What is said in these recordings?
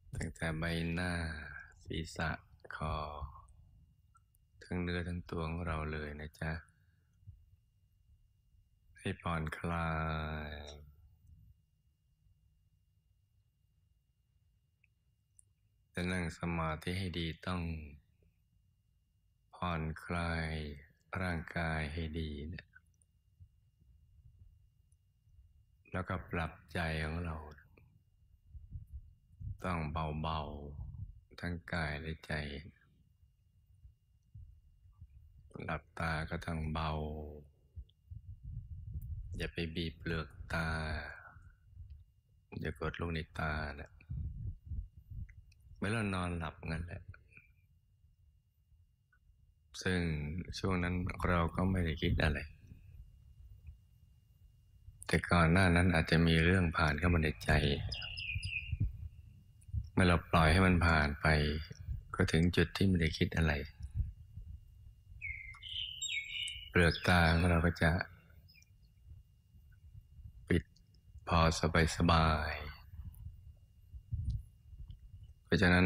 ตั้งแต่ใบหน้าศีรษะคอทั้งเนื้อทั้งตัวของเราเลยนะจ๊ะให้ผ่อนคลายจะนั่งสมาธิให้ดีต้องผ่อนคลายร่างกายให้ดีเนี่ยแล้วก็ปรับใจของเราต้องเบาๆทั้งกายและใจหลับตาก็ต้องเบาอย่าไปบีบเปลือกตาอย่ากดลงในตานะเมื่อเรานอนหลับงั้นแหละซึ่งช่วงนั้นเราก็ไม่ได้คิดอะไรแต่ก่อนหน้านั้นอาจจะมีเรื่องผ่านเข้ามาในใจเมื่อเราปล่อยให้มันผ่านไปก็ถึงจุดที่ไม่ได้คิดอะไรเปลือกตาของเราก็จะปิดพอสบายๆเพราะฉะนั้น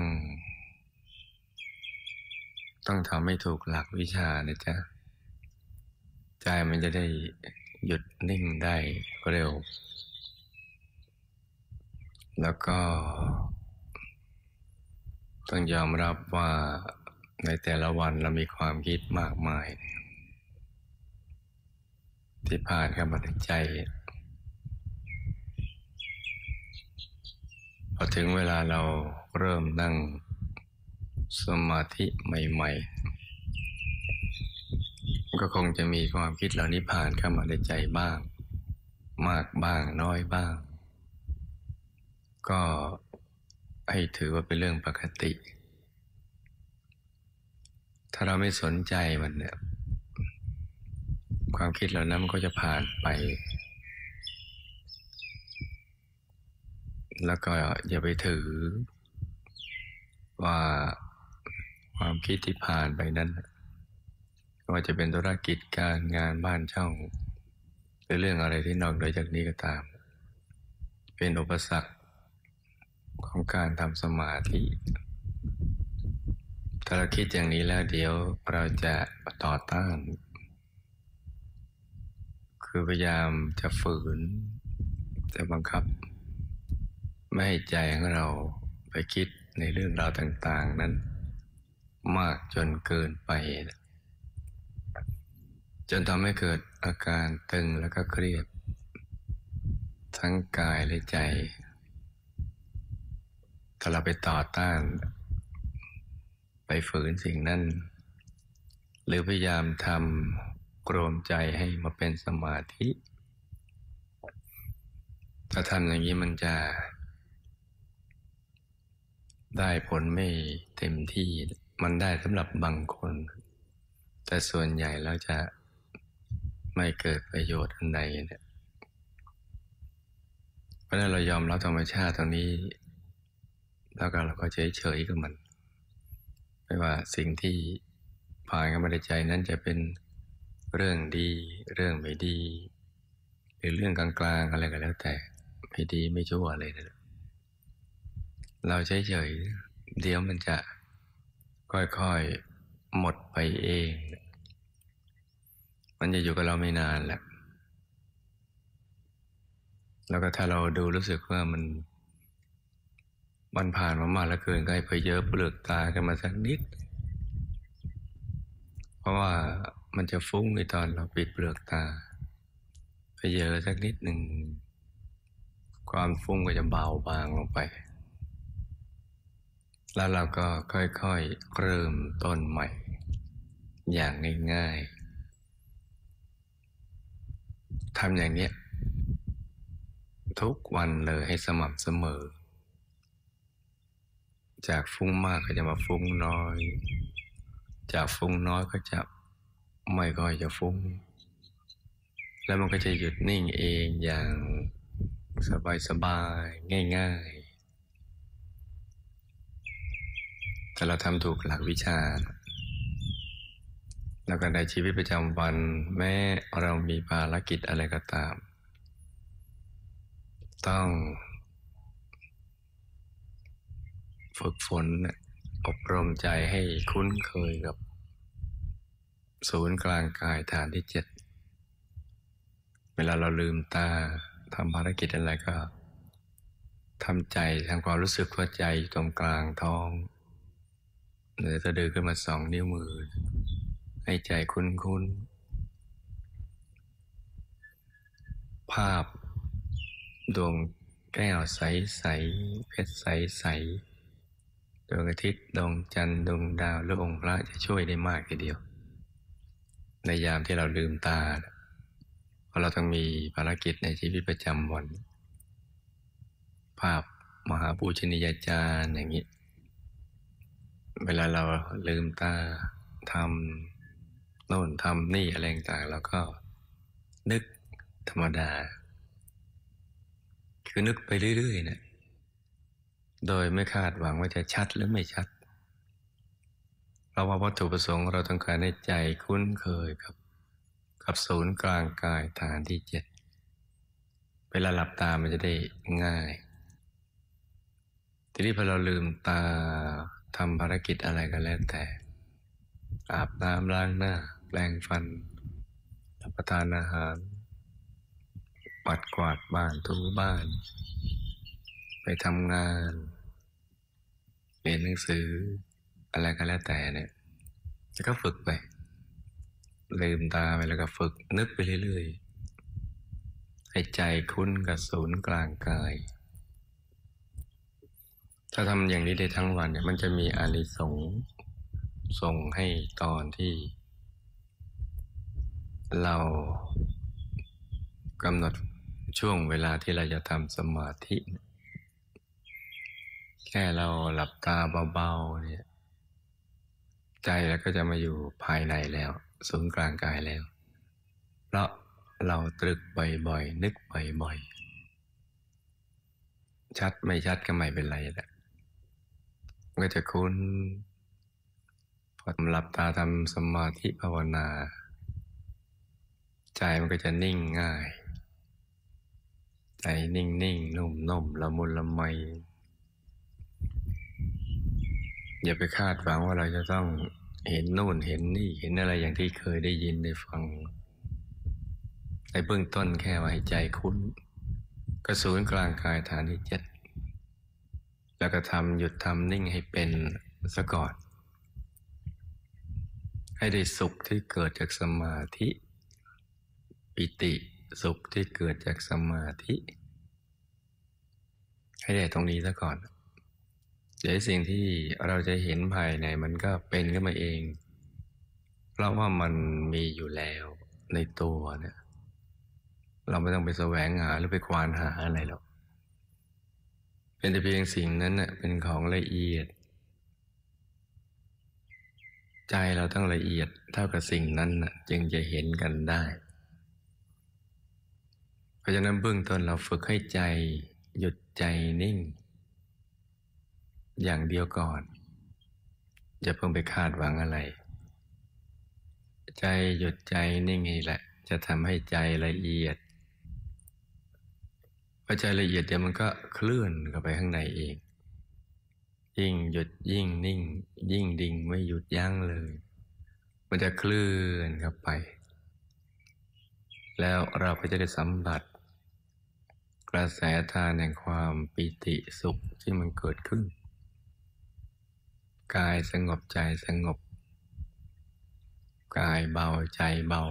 ต้องทำให้ถูกหลักวิชานะจ๊ะใจมันจะได้หยุดนิ่งได้เร็วแล้วก็ต้องยอมรับว่าในแต่ละวันเรามีความคิดมากมายที่ผ่านเข้ามาในใจพอถึงเวลาเราเริ่มนั่งสมาธิใหม่ๆก็คงจะมีความคิดเหล่านี้ผ่านเข้ามาในใจบ้างมากบ้างน้อยบ้างก็ให้ถือว่าเป็นเรื่องปกติถ้าเราไม่สนใจมันเนี่ยความคิดเหล่านั้นมันก็จะผ่านไปแล้วก็อย่าไปถือว่าความคิดที่ผ่านไปนั้นไม่ว่าจะเป็นธุรกิจการงานบ้านช่องหรือเรื่องอะไรที่นอกเหนือจากนี้ก็ตามเป็นอุปสรรคของการทำสมาธิถ้าเราคิดอย่างนี้แล้วเดี๋ยวเราจะต่อต้านคือพยายามจะฝืนจะบังคับไม่ให้ใจของเราไปคิดในเรื่องราวต่างๆนั้นมากจนเกินไปจนทำให้เกิดอาการตึงแล้วก็เครียดทั้งกายและใจถ้าเราไปต่อต้านไปฝืนสิ่งนั้นหรือพยายามทำรวมใจให้มาเป็นสมาธิถ้าทำอย่างนี้มันจะได้ผลไม่เต็มที่มันได้สำหรับบางคนแต่ส่วนใหญ่แล้วจะไม่เกิดประโยชน์อันใดเนี่ยเพราะฉะนั้นเรายอมรับธรรมชาติตรงนี้แล้วก็เราก็เฉยๆกับมันไม่ว่าสิ่งที่ผ่านเข้ามาในใจนั้นจะเป็นเรื่องดีเรื่องไม่ดีหรือเรื่องกลางๆอะไรก็แล้วแต่ไม่ดีไม่ชั่วอะไรนะเราเฉยๆเดี๋ยวมันจะค่อยๆหมดไปเองมันจะอยู่กับเราไม่นานแหละแล้วก็ถ้าเราดูรู้สึกว่ามันผ่านมามากแล้วเกินก็ให้เพเยอะเปลือกตากันมาสักนิดเพราะว่ามันจะฟุ้งในตอนเราปิดเปลือกตาเพเยอะสักนิดหนึ่งความฟุ้งก็จะเบาบางลงไปแล้วเราก็ค่อยๆเริ่มต้นใหม่อย่างง่ายๆทำอย่างเนี้ยทุกวันเลยให้สม่ำเสมอจากฟุ้งมากก็จะมาฟุ้งน้อยจากฟุ้งน้อยก็จะไม่ค่อยจะฟุ้งแล้วมันก็จะหยุดนิ่งเองอย่างสบายๆง่ายๆถ้าเราทำถูกหลักวิชาแล้วก็ในชีวิตประจำวันแม้เรามีภารกิจอะไรก็ตามต้องฝึกฝนอบรมใจให้คุ้นเคยกับศูนย์กลางกายฐานที่7เวลาเราลืมตาทำภารกิจอะไรก็ทำใจทำความรู้สึกว่าใจอยู่ตรงกลางท้องเหนือสะดือขึ้นมา2 นิ้วมือให้ใจคุ้นๆภาพดวงแก้วใสๆเพชรใสๆดวงอาทิตย์ดวงจันทร์ดวงดาวหรือองค์พระจะช่วยได้มากทีเดียวในยามที่เราลืมตาเพราะเราต้องมีภารกิจในชีวิตประจำวันภาพมหาปูชนียาจารย์อย่างนี้เวลาเราลืมตาทำโน่นทำนี่อะไรต่างๆเราก็นึกธรรมดาคือนึกไปเรื่อยๆนะโดยไม่คาดหวังว่าจะชัดหรือไม่ชัดเพราะว่าวัตถุประสงค์เราต้องการให้ใจคุ้นเคยกับศูนย์กลางกายฐานที่7เวลาหลับตามันจะได้ง่ายทีนี้พอเราลืมตาทำภารกิจอะไรก็แล้วแต่อาบน้ำล้างหน้าแปรงฟันรับประทานอาหารปัดกวาดบ้านถูบ้านไปทำงานเรียนหนังสืออะไรก็แล้วแต่เนี่ยแล้วก็ฝึกไปลืมตาไปแล้วก็ฝึกนึกไปเรื่อยๆให้ใจคุ้นกับศูนย์กลางกายถ้าทำอย่างนี้ได้ทั้งวันเนี่ยมันจะมีอานิสงส์ส่งให้ตอนที่เรากำหนดช่วงเวลาที่เราจะทำสมาธิแค่เราหลับตาเบาๆเนี่ยใจเราก็จะมาอยู่ภายในแล้วศูนย์กลางกายแล้วเพราะเราตรึกบ่อยๆนึกบ่อยๆชัดไม่ชัดก็ไม่เป็นไรแหละมันก็จะคุ้นพอหลับตาทำสมาธิภาวนาใจมันก็จะนิ่งง่ายใจนิ่งๆนุ่มๆละมุนละไมอย่าไปคาดหวังว่าเราจะต้องเห็นนู่นเห็นนี่เห็นอะไรอย่างที่เคยได้ยินได้ฟังในเบื้องต้นแค่ว่าให้ใจคุ้นกระศูนย์กลางกายฐานที่7แล้วก็หยุดทำนิ่งให้เป็นซะก่อนให้ได้สุขที่เกิดจากสมาธิปิติสุขที่เกิดจากสมาธิให้ได้ตรงนี้ซะก่อนเดี๋ยวสิ่งที่เราจะเห็นภายในมันก็เป็นขึ้นมาเองเพราะว่ามันมีอยู่แล้วในตัวเนี่ยเราไม่ต้องไปแสวงหาหรือไปควานหาอะไรหรอกเป็นแต่เพียงสิ่งนั้นเน่ะเป็นของละเอียดใจเราต้องละเอียดเท่ากับสิ่งนั้นน่ะจึงจะเห็นกันได้เพราะฉะนั้นเบื้องต้นเราฝึกให้ใจหยุดใจนิ่งอย่างเดียวก่อนอย่าเพิ่งไปคาดหวังอะไรใจหยุดใจนิ่งนี่แหละจะทำให้ใจละเอียดพอใจละเอียดเดี๋ยวมันก็เคลื่อนเข้าไปข้างในเองยิ่งหยุดยิ่งนิ่งยิ่งดิ่งไม่หยุดยั้งเลยมันจะเคลื่อนเข้าไปแล้วเราก็จะได้สัมผัสกระแสทานแห่งความปิติสุขที่มันเกิดขึ้นกายสงบใจสงบกายเบาใจเบา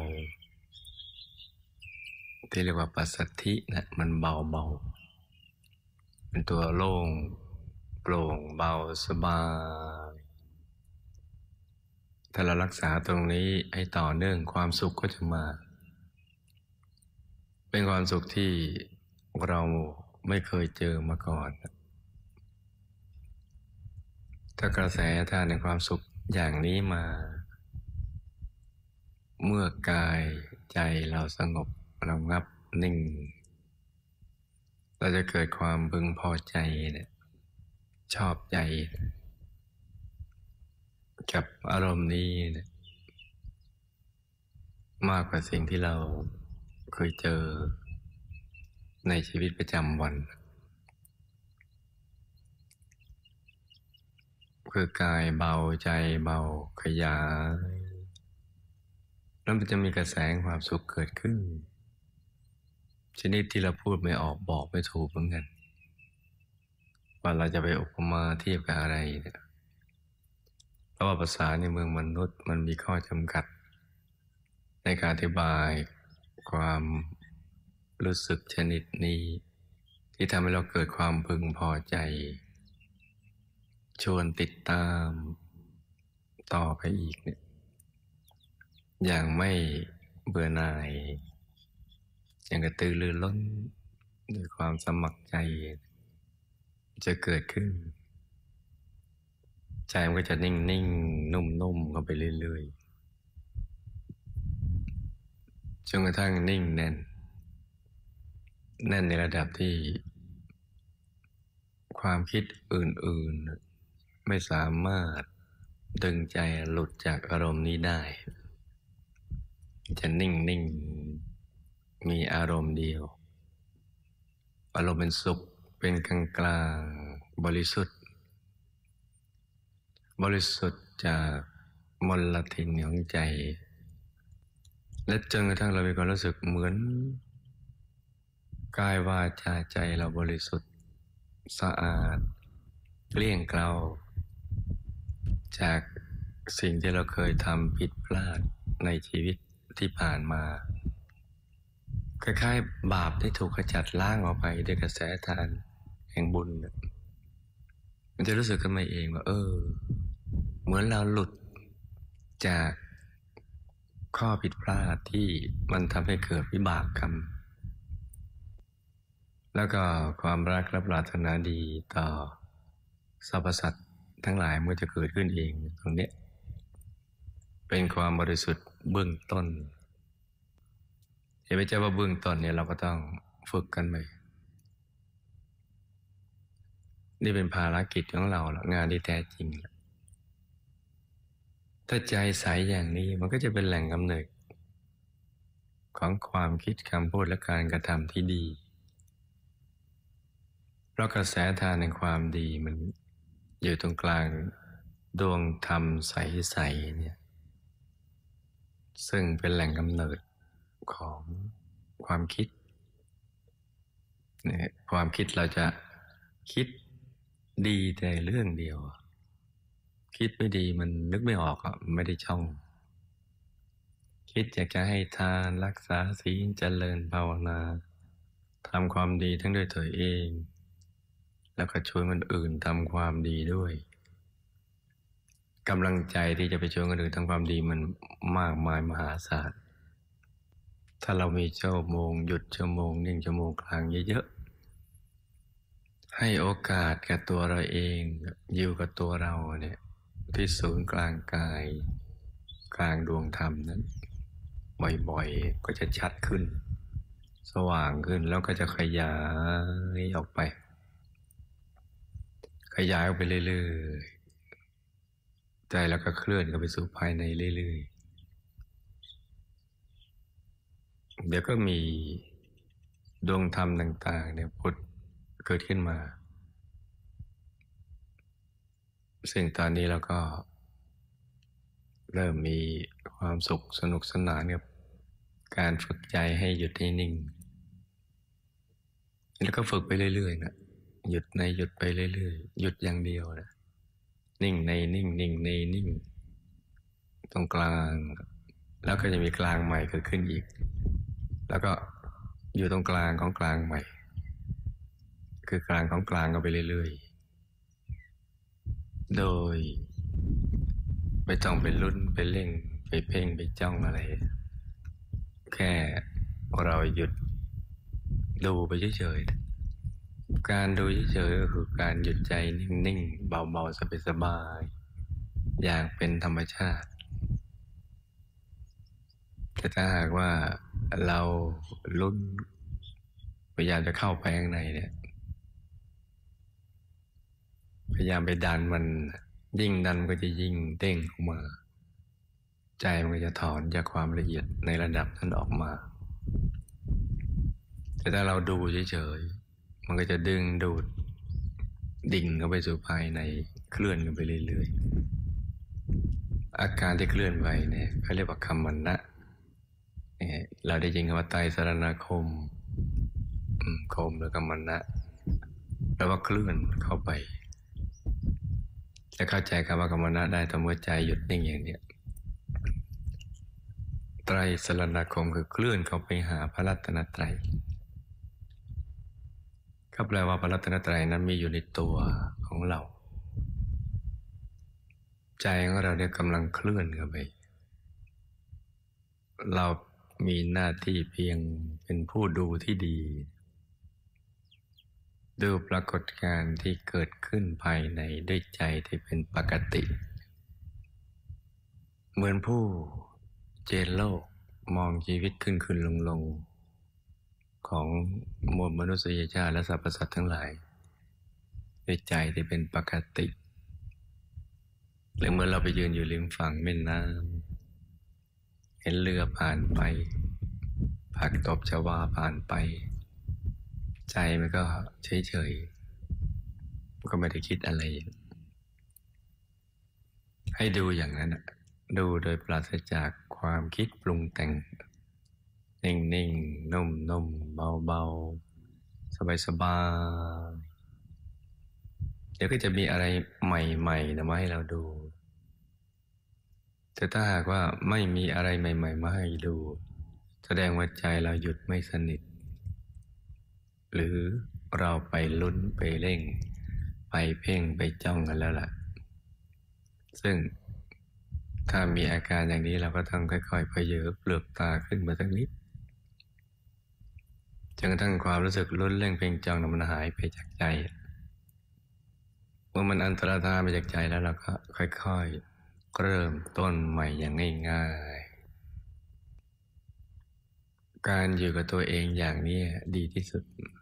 ที่เรียกว่าปัสสัทธินะมันเบาเป็นตัวโล่งโปร่งเบาสบายถ้าเรารักษาตรงนี้ให้ต่อเนื่องความสุขก็จะมาเป็นความสุขที่เราไม่เคยเจอมาก่อนถ้ากระแสทานในความสุขอย่างนี้มาเมื่อกายใจเราสงบระงับนิ่งเราจะเกิดความพึงพอใจเนี่ยชอบใจกับอารมณ์นี้เนี่ยมากกว่าสิ่งที่เราเคยเจอในชีวิตประจำวันคือกายเบาใจเบาขยายแล้วมันจะมีกระแสความสุขเกิดขึ้นชนิดที่เราพูดไม่ออกบอกไม่ถูกเหมือนกันว่าเราจะไปอุปมาเทียบกับอะไรเนี่ยเพราะว่าภาษาในเมืองมนุษย์มันมีข้อจำกัดในการอธิบายความรู้สึกชนิดนี้ที่ทำให้เราเกิดความพึงพอใจชวนติดตามต่อไปอีกเนี่ยอย่างไม่เบื่อหน่ายอย่างกระตือรือร้นด้วยความสมัครใจจะเกิดขึ้นใจมันก็จะนิ่งๆนุ่มๆเข้าไปเรื่อยๆจนกระทั่งนิ่งแน่นในระดับที่ความคิดอื่นๆไม่สามารถดึงใจหลุดจากอารมณ์นี้ได้จะนิ่งมีอารมณ์เดียวอารมณ์เป็นสุขเป็นกลางบริสุทธิ์จากมลทินของใจและจนกระทั่งเรามีความรู้สึกเหมือนกายวาจาใจเราบริสุทธิ์สะอาดเกลี้ยงเกลาจากสิ่งที่เราเคยทำผิดพลาดในชีวิตที่ผ่านมาคล้ายๆบาปที่ถูกขจัดล้างออกไปด้วยกระแสทานแห่งบุญมันจะรู้สึกขึ้นมาเองว่าเหมือนเราหลุดจากข้อผิดพลาดที่มันทำให้เกิดวิบากกรรมแล้วก็ความรักและปรารถนาดีต่อสรรพสัตว์ทั้งหลายมันจะเกิดขึ้นเองตรงนี้เป็นความบริสุทธิ์เบื้องต้นเห็นไหมเจ้าว่าเบื้องต้นเนี่ยเราก็ต้องฝึกกันไปนี่เป็นภารกิจของเราละงานที่แท้จริงละถ้าใจใสอย่างนี้มันก็จะเป็นแหล่งกำเนิดของความคิดคำพูดและการกระทำที่ดีเพราะกระแสทานในความดีมันอยู่ตรงกลางดวงธรรมใสๆเนี่ยซึ่งเป็นแหล่งกำเนิดของความคิดเนี่ยความคิดเราจะคิดดีแต่เรื่องเดียวคิดไม่ดีมันนึกไม่ออกอ่ะไม่ได้ช่องคิดอยากจะให้ทานรักษาศีลเจริญภาวนาทำความดีทั้งด้วยตัวเองแล้วก็ช่วยคนอื่นทำความดีด้วยกำลังใจที่จะไปช่วยคนอื่นทำความดีมันมากมายมหาศาลถ้าเรามีชั่วโมงหยุดชั่วโมงนิ่งชั่วโมงกลางเยอะๆให้โอกาสกับตัวเราเองอยู่กับตัวเราเนี่ยที่ศูนย์กลางกายกลางดวงธรรมนั้นบ่อยๆก็จะชัดขึ้นสว่างขึ้นแล้วก็จะขยายออกไปเรื่อยๆใจแล้วก็เคลื่อนเข้าไปสู่ภายในเรื่อยๆเดี๋ยวก็มีดวงธรรมต่างๆเนี่ยพุทธเกิดขึ้นมาซึ่งตอนนี้เราก็เริ่มมีความสุขสนุกสนานกับการฝึกใจให้หยุดให้นิ่งแล้วก็ฝึกไปเรื่อยๆนะหยุดไปเรื่อยๆหยุดอย่างเดียวนะนิ่งในนิ่งนิ่งในนิ่งตรงกลางแล้วก็จะมีกลางใหม่เกิดขึ้นอีกแล้วก็อยู่ตรงกลางของกลางใหม่คือกลางของกลางก็ไปเรื่อยๆโดยไม่ต้องไปลุ้นไปเร่งไปเพ่งไปจ้องอะไรแค่เราหยุดดูไปเฉยๆการดูเฉยๆก็คือการหยุดใจนิ่งๆเบาๆสบายๆอย่างเป็นธรรมชาติแต่ถ้าหากว่าเราลุ้นพยายามจะเข้าไปข้างในเนี่ยพยายามไปดันมันยิ่งดันมันก็จะยิ่งเด้งออกมาใจมันก็จะถอนจากความละเอียดในระดับนั้นออกมาแต่ถ้าเราดูเฉยๆมันก็จะดึงดูดดิ่งเข้าไปสู่ภายในเคลื่อนกันไปเรื่อยๆอาการที่เคลื่อนไหวเนี่ยเขาเรียกว่าคัมมนะเนี่ยเราได้ยินคำว่าไตรสรณคมคมแล้วก็มนะแปลว่าเคลื่อนเข้าไปจะเข้าใจคำว่าคัมมนะได้ต่อเมื่อใจหยุดนิ่งอย่างเนี้ยไตรสรณคมคือเคลื่อนเข้าไปหาพระรัตนตรัยก็แปลว่าพระรัตนตรัยนั้นมีอยู่ในตัวของเราใจของเราเนี่ยกำลังเคลื่อนเข้าไปเรามีหน้าที่เพียงเป็นผู้ดูที่ดีดูปรากฏการณ์ที่เกิดขึ้นภายในด้วยใจที่เป็นปกติเหมือนผู้เจนโลกมองชีวิตขึ้นลงของมวลมนุษยชาติและสรรพสัตว์ทั้งหลายด้วยใจที่เป็นปกติหรือเมื่อเราไปยืนอยู่ริมฝั่งแม่น้ำเห็นเรือผ่านไปผักตบชวาผ่านไปใจมันก็เฉยๆก็ไม่ได้คิดอะไรให้ดูอย่างนั้นดูโดยปราศจากความคิดปรุงแต่งนิ่งๆนุ่มๆเบาๆสบายๆเดี๋ยวก็จะมีอะไรใหม่ๆนะมาให้เราดูแต่ถ้าหากว่าไม่มีอะไรใหม่ๆมาให้ดูแสดงว่าใจเราหยุดไม่สนิทหรือเราไปลุ้นไปเร่งไปเพ่งไปจ้องกันแล้วล่ะซึ่งถ้ามีอาการอย่างนี้เราก็ต้องค่อยๆเผยเปลือกตาขึ้นมาสักนิดจนกระทั่งความรู้สึกลุ้นเร่งเพ่งจ้องนั้นมันหายไปจากใจเมื่อมันอันตรธานไปจากใจแล้วเราก็ค่อยๆเริ่มต้นใหม่อย่างง่ายๆการอยู่กับตัวเองอย่างนี้ดีที่สุด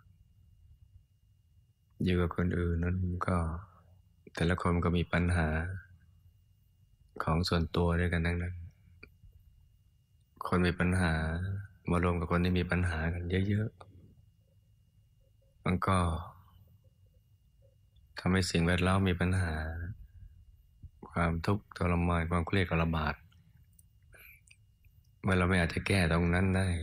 อยู่กับคนอื่นนั้นก็แต่ละคนก็มีปัญหาของส่วนตัวด้วยกันทั้งนั้นคนมีปัญหามารวมกับคนที่มีปัญหากันเยอะๆมันก็ทำให้สิ่งแวดล้อมมีปัญหาความทุกข์ทรมานความเครียดก็ระบาดเมื่อเราไม่อาจจะแก้ตรงนั้นได้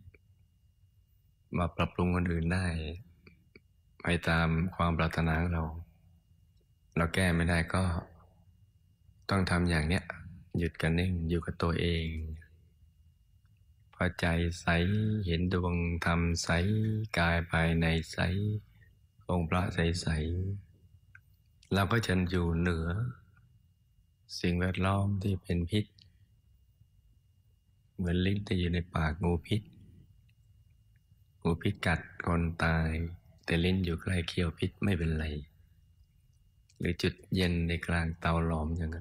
มาปรับปรุงคนอื่นได้ไปตามความปรารถนาของเราแก้ไม่ได้ก็ต้องทำอย่างเนี้ยหยุดกันนิ่งอยู่กับตัวเองพอใจใสเห็นดวงธรรมใสกายภายในใสองค์พระใสๆเราก็จะอยู่เหนือสิ่งแวดล้อมที่เป็นพิษเหมือนลิ้นที่อยู่ในปากงูพิษงูพิษกัดคนตายแต่ลิ้นอยู่ใกล้เขี้ยวพิษไม่เป็นไรหรือจุดเย็นในกลางเตาหลอมอย่างนั้น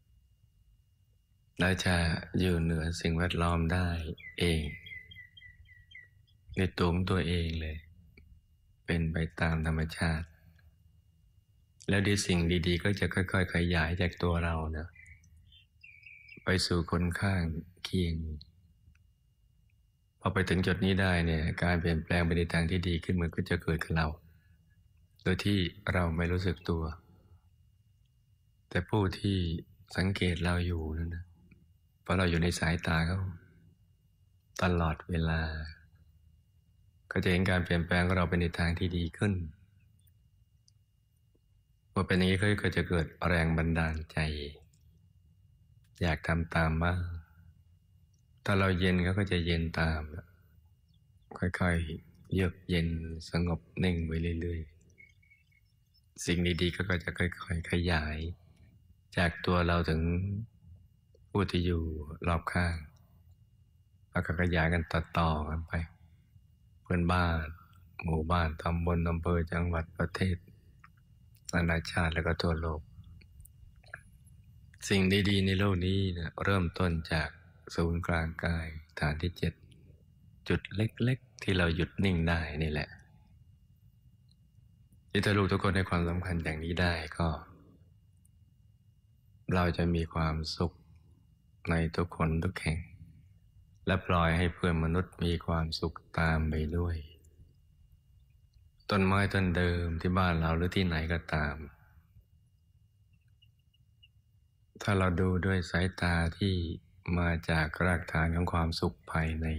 เราจะอยู่เหนือสิ่งแวดล้อมได้เองในตัวของตัวเองเลยเป็นไปตามธรรมชาติแล้วดีสิ่งดีๆก็จะค่อยๆขยายจากตัวเรานะไปสู่คนข้างเคียงพอไปถึงจุดนี้ได้เนี่ยการเปลี่ยนแปลงไปในทางที่ดีขึ้นมันก็จะเกิดกับเราโดยที่เราไม่รู้สึกตัวแต่ผู้ที่สังเกตเราอยู่นั่นนะเพราะเราอยู่ในสายตาเขาตลอดเวลาก็จะเห็นการเปลี่ยนแปลงของเราไปในทางที่ดีขึ้นพอเป็นอย่างนี้ก็จะเกิดแรงบันดาลใจอยากทำตามบ้างถ้าเราเย็นเขาก็จะเย็นตามค่อยๆเยือกเย็นสงบนิ่งไปเรื่อยๆสิ่งดีๆก็จะค่อยๆขยายจากตัวเราถึงผู้ที่อยู่รอบข้างแล้วก็ขยายกันต่อๆกันไปเพื่อนบ้านหมู่บ้านตำบลอำเภอจังหวัดประเทศนานาชาติแล้วก็ทั่วโลกสิ่งดีๆในโลกนี้นะเริ่มต้นจากศูนย์กลางกายฐานที่7จุดเล็กๆที่เราหยุดนิ่งได้นี่แหละที่ถ้าลูกทุกคนให้ความสำคัญอย่างนี้ได้ก็เราจะมีความสุขในทุกคนทุกแห่งและปล่อยให้เพื่อนมนุษย์มีความสุขตามไปด้วยต้นไม้ต้นเดิมที่บ้านเราหรือที่ไหนก็ตาม ถ้าเราดูด้วยสายตาที่มาจากรากฐานของความสุขภายใน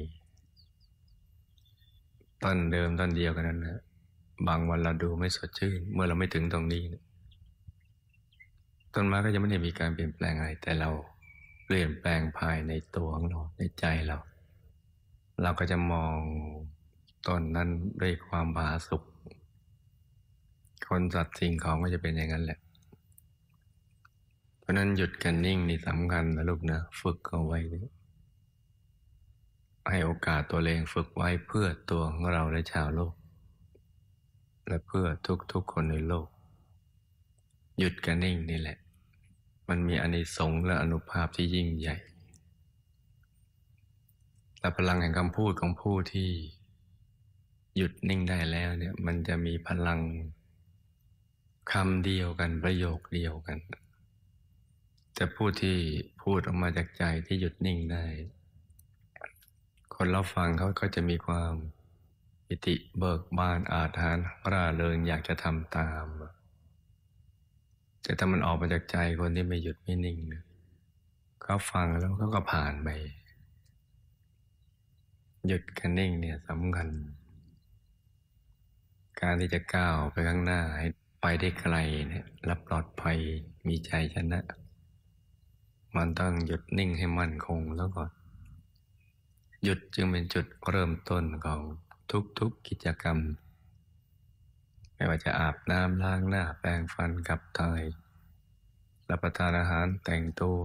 ต้นเดิมต้นเดียวกันนั้นนะบางวันเราดูไม่สดชื่นเมื่อเราไม่ถึงตรงนี้นะต้นไม้ก็ยังไม่ได้มีการเปลี่ยนแปลงอะไรแต่เราเปลี่ยนแปลงภายในตัวของเราในใจเราเราก็จะมองต้นนั้นด้วยความผาสุกคนสัตว์สิ่งของก็จะเป็นอย่างนั้นแหละเพราะนั้นหยุดกันนิ่งนี่สำคัญนะลูกนะฝึกเอาไว้นะให้โอกาสตัวเองฝึกไว้เพื่อตัวของเราและชาวโลกและเพื่อทุกๆคนในโลกหยุดกันนิ่งนี่แหละมันมีอานิสงส์และอานุภาพที่ยิ่งใหญ่และพลังแห่งคำพูดของผู้ที่หยุดนิ่งได้แล้วเนี่ยมันจะมีพลังคำเดียวกันประโยคเดียวกันแต่ผู้ที่พูดออกมาจากใจที่หยุดนิ่งได้คนรับฟังเขาก็จะมีความปิติเบิกบานอาถรรพ์ร่าเริงอยากจะทำตามแต่ถ้ามันออกมาจากใจคนที่ไม่หยุดไม่นิ่งเนี่ยเขาฟังแล้วเขาก็ผ่านไปหยุดกันนิ่งเนี่ยสำคัญการที่จะก้าวไปข้างหน้าให้ไปได้ไกลเนี่ยและปลอดภัยมีใจชนะมันต้องหยุดนิ่งให้มั่นคงแล้วก่อนหยุดจึงเป็นจุดเริ่มต้นของทุกๆกิจกรรมไม่ว่าจะอาบน้ำล้างหน้าแปรงฟันขับถ่ายรับประทานอาหารแต่งตัว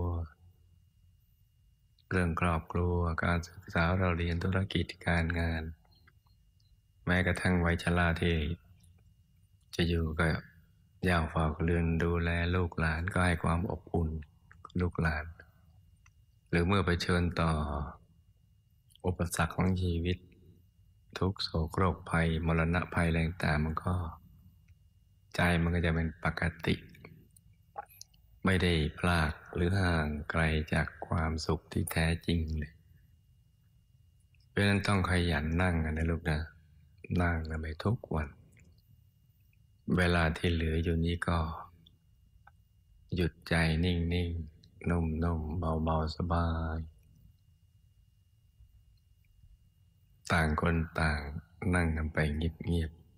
เรื่องครอบครัวการศึกษาเราเรียนธุรกิจการงานแม้กระทั่งวัยชราที่จะอยู่กับย่าเฝ้าเรือนดูแลลูกหลานก็ให้ความอบอุ่นลูกหลานหรือเมื่อไปเชิญต่ออุปสรรคของชีวิตทุกโศกโรคภัยมรณะภัยแรงต่างมันก็ใจมันก็จะเป็นปกติไม่ได้พลากหรือห่างไกลจากความสุขที่แท้จริงเลยเพราะฉะนั้นต้องขยันนั่งกันนะลูกนะนั่งกันไปทุกวันเวลาที่เหลืออยู่นี้ก็หยุดใจนิ่งๆนุ่มๆเบาๆสบายต่างคนต่างนั่งกันไปเงียบๆ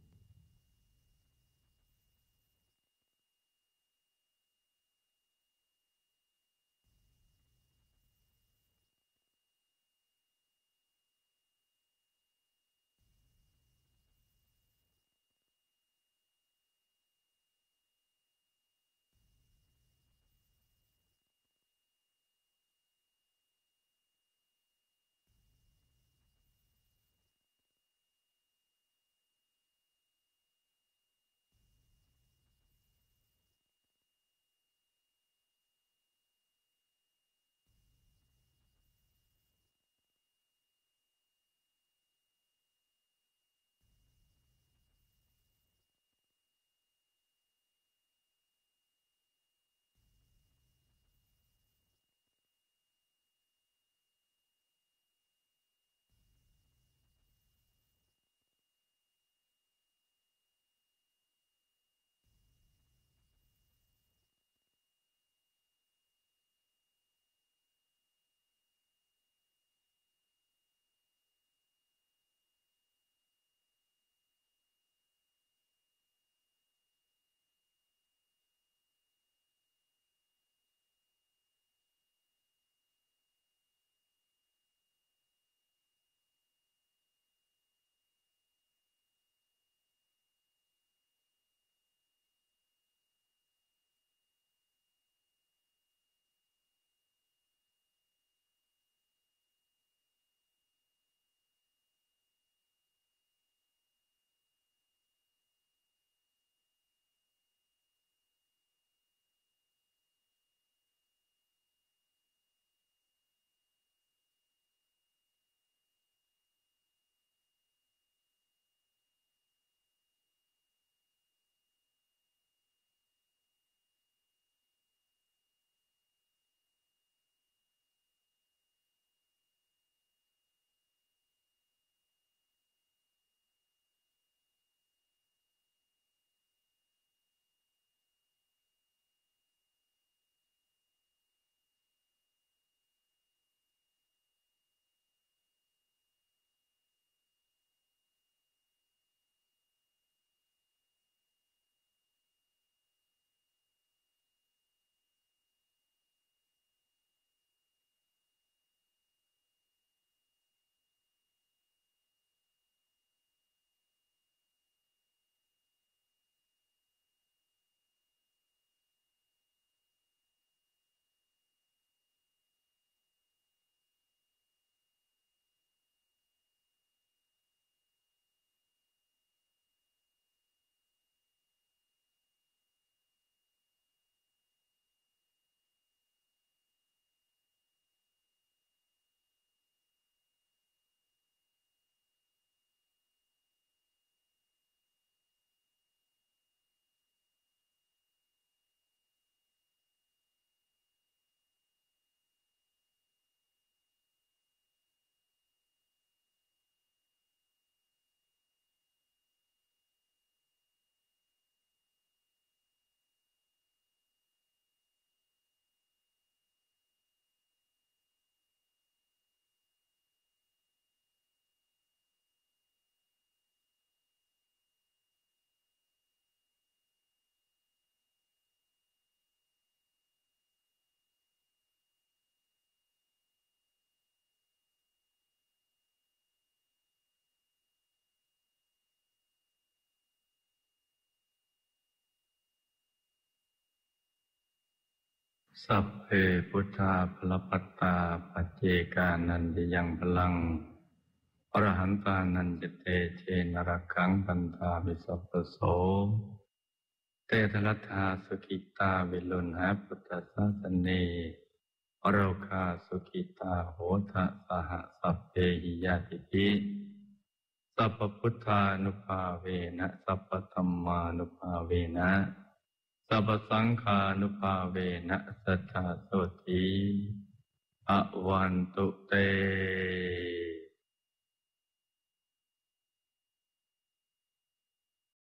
สัพเพพุทธาภลปัตตาปัจเจกานันติยังพลังอรหันตานันจเตเชนรคังปันธาวิสัพพโสเตทรัตถาสุขิตาวิลุณหาพุทธศาสเนอโรคาสุขิตาโหทะสหสัพเพหิยาติภิสัพพพุทธานุภาเวนะสัพพธัมมานุภาเวนะสัพพสังฆานุภาเวนะสัทธาโสติอวันตุเต